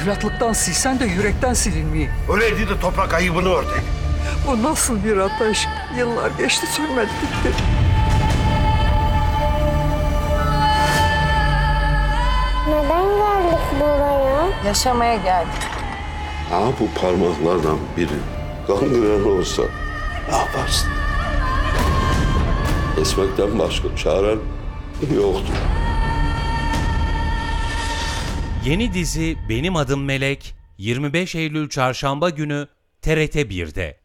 Evlatlıktan silsen de yürekten silinmeyi. Öyleydi de toprak ayıbını örteydi. Bu nasıl bir ateş? Yıllar geçti, sönmedi gitti. Neden geldik buraya? Yaşamaya geldik. Ha bu parmaklardan biri gangren olsa ne yaparsın? Kesmekten başka çaren yoktur. Yeni dizi Benim Adım Melek 25 Eylül Çarşamba günü TRT 1'de.